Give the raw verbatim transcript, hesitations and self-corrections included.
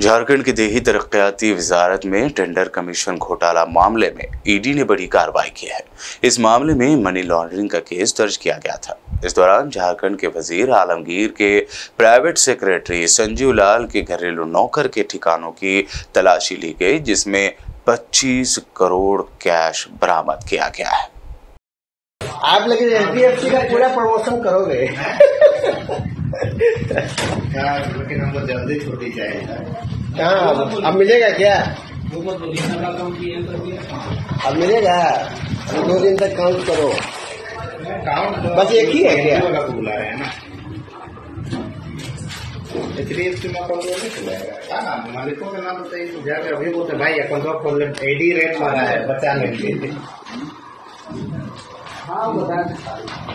झारखंड की देही तरक्याती वजारत में टेंडर कमीशन घोटाला मामले में ईडी ने बड़ी कार्रवाई की है। इस मामले में मनी लॉन्ड्रिंग का केस दर्ज किया गया था। इस दौरान झारखंड के वजीर आलमगीर के प्राइवेट सेक्रेटरी संजीव लाल के घरेलू नौकर के ठिकानों की तलाशी ली गई, जिसमें पच्चीस करोड़ कैश बरामद किया गया है। आप लेकिन एच डी एफ सी का पूरा प्रमोशन करोगे? लेकिन हमको जल्दी छुट्टी चाहिए। कहाँ अब मिलेगा क्या? अब मिलेगा? दो दिन तक काउंट करो। बस एक ही है क्या? बुला रहे हैं ना, एच डी एफ सी में अकाउंट नहीं खुलाएगा। हाँ, मालिकों का नाम बताइए। जाकर अभी बोलते भाई अकाउंट खोल ले, एडी रेट मारा है बचाने के लिए। हाँ बता